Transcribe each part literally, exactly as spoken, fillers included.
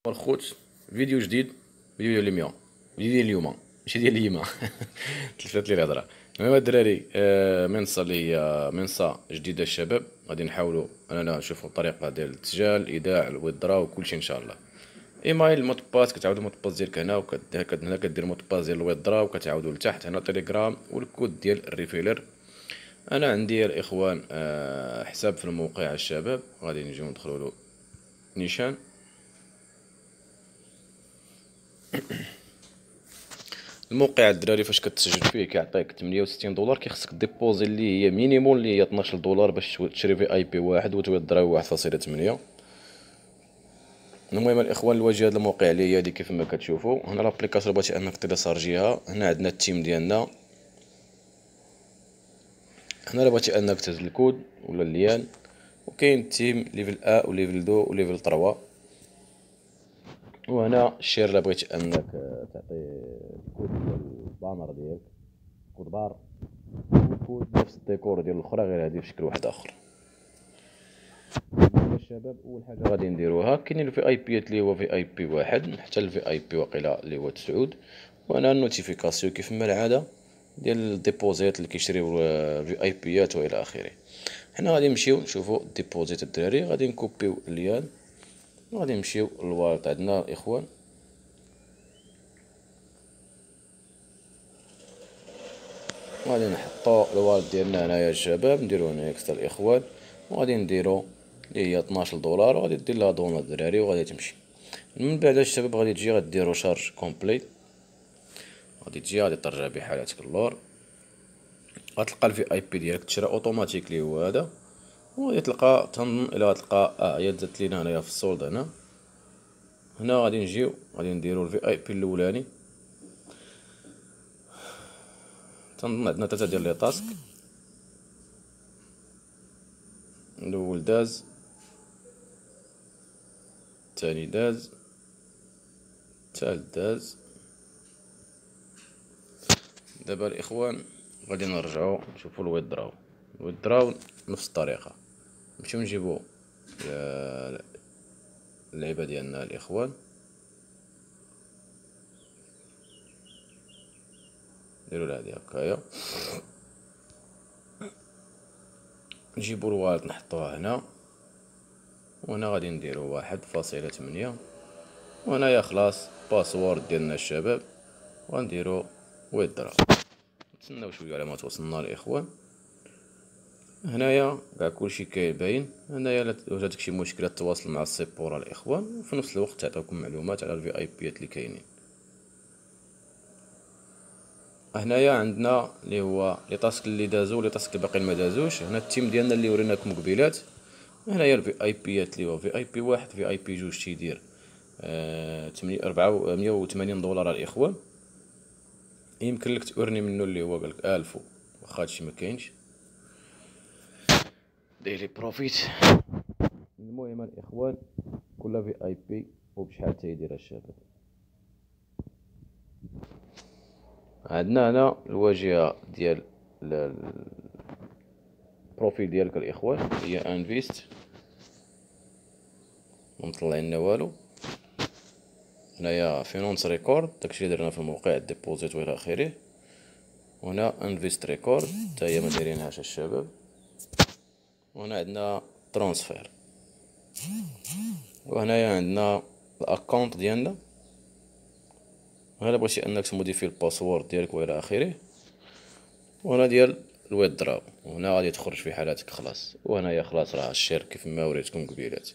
الخوت فيديو جديد، فيديو ديال اليوم، فيديو ديال اليوم ماشي ديال اليما. تلفات لي الهضره. المهم الدراري، آه منصه اللي هي منصه جديده الشباب، غادي نحاولوا اننا نشوفوا الطريقه ديال التسجيل، الايداع، الويدرا وكلشي ان شاء الله. ايميل، المود باس، كتعاود المود باس ديالك هنا، وكد هنا كدير المود باس ديال الويدرا، وكتعاودوا لتحت هنا تيليجرام والكود ديال الريفيلر. انا عندي الاخوان آه حساب في الموقع الشباب، غادي نجيو ندخلوا له نيشان. الموقع الدراري فاش كتسجل فيه كيعطيك ثمانية وستين دولار، كيخصك ديبوزي اللي هي مينيموم اللي هي اثناش دولار باش تشري في اي بي واحد وتويدرا واحد فاصلة ثمانية. المهم الاخوان، الواجهه ديال الموقع اللي هي هادي كيف ما كتشوفوا هنا. لابليكاسيون بغيتي انك تيليشارجيها، هنا عندنا التيم ديالنا. هنا الا بغيتي انك تهز الكود ولا الليان، وكاين التيم ليفل ا وليفل اثنين وليفل ثلاثة. وهنا الشير الا بغيتي انك تعطي الكود ديال البانر ديالك، كود بار، وكود نفس الديكور ديال الاخرى غير هادي بشكل واحد اخر. الشباب اول حاجه غادي نديروها، كاينين الفي اي بيات اللي هو في اي بي واحد حتى الفي اي بي واقيلا اللي هو تسعود. وانا النوتيفيكاسيون كيف ما العاده ديال الديبوزيت اللي كيشريو في اي بيات والى اخره. حنا غادي نمشيو نشوفوا الديبوزيت الدراري، غادي نكوبيو الليان، غادي نمشيو للوالت عندنا الاخوان. غادي نحطو الوالت ديالنا هنايا الشباب، نديرو هنا نيكست الاخوان، وغادي نديرو اللي هي اثناش دولار، وغادي دير لها دونا الدراري وغادي تمشي. من بعد الشباب غادي تجي غديرو شارج كومبليت، غادي تجي غادي ترجع بحالتك اللور، غتلقى الفي اي بي ديالك تشرى اوتوماتيكلي هو هذا. وغادي تلقى تنظن الى غتلقى اه هي زادت لينا هنايا في السولد. هنا هنا غادي نجيو غادي نديرو الفي اي بي الاولاني، تنظن عندنا ثلاثه ديال لي تاسك. الاول داز، الثاني داز، الثالث داز. دابا الاخوان غادي نرجعو نشوفو الويدراو. الويدراو نفس الطريقه، نمشيو نجيبو اللعيبه ديالنا الاخوان، نديرو لها هادي هكايا، نجيبو الوالت نحطوها هنا. وهنا غادي نديرو واحد فاصلة ثمانية، وهنايا خلاص باسورد ديالنا الشباب، وغنديرو ويدرا. نتسناو شويه على ما توصلنا الاخوان. هنايا كاع كلشي كاين. هنايا الا واجهتك شي مشكله تواصل مع السيبورا الاخوان، وفي نفس الوقت تعطيكم معلومات على الفي اي بيات اللي كاينين. هنايا عندنا اللي هو لي تاسك اللي دازو لي تاسك اللي باقيين ما دازوش. هنا التيم ديالنا اللي وريناكم قبيلات. هنايا الفي اي بيات اللي هو في اي بي واحد، في اي بي جوج تيدير آه أربعة مية وثمانين دولار الاخوان. يمكن لك تورني منه اللي هو قالك ألف، واخا هادشي ما كاينش ديلي بروفيت. المهم الاخوان كل في اي بي وبشحال تيدير الشباب. عندنا هنا الواجهه ديال البروفيل ديالك الاخوان، هي انفيست، مطلع لنا والو. هنايا فينونس ريكورد، داكشي اللي درنا في الموقع ديبوزيت والى اخره. وهنا انفيست ريكورد حتى هي ما دايرينهاش الشباب. وهنا عندنا ترانسفير. وهنايا عندنا الاكونت ديالنا، هنا بغيتي انك تموديفي الباسورد ديالك والى اخره. وهنا ديال الويدراو، وهنا غادي تخرج في حالاتك خلاص. وهنايا خلاص راه الشير كيف ما وريتكم قبيلات.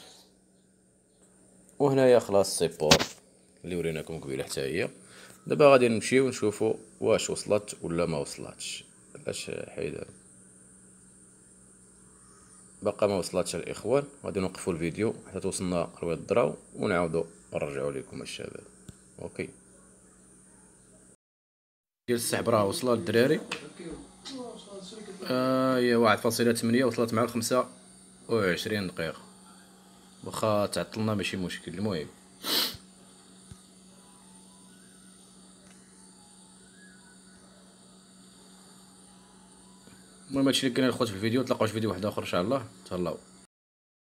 وهنايا خلاص سيبور اللي وريناكم قبيله حتى هي. دابا غادي نمشيو نشوفوا واش وصلت ولا ما وصلتش. علاش حيد باقا ما وصلتش الاخوان. غادي نوقفوا الفيديو حتى توصلنا الويدراو ونعاودوا نرجعوا لكم الشباب. اوكي، ديال السحب راه وصلت الدراري. آه هي واحد فاصلة ثمانية وصلت مع خمسة وعشرين دقيقة، واخا تعطلنا ماشي مشكل. المهم المهم هادشي اللي كاين الخوت في الفيديو. تلاقاو في فيديو واحد اخر ان شاء الله. تهلاو.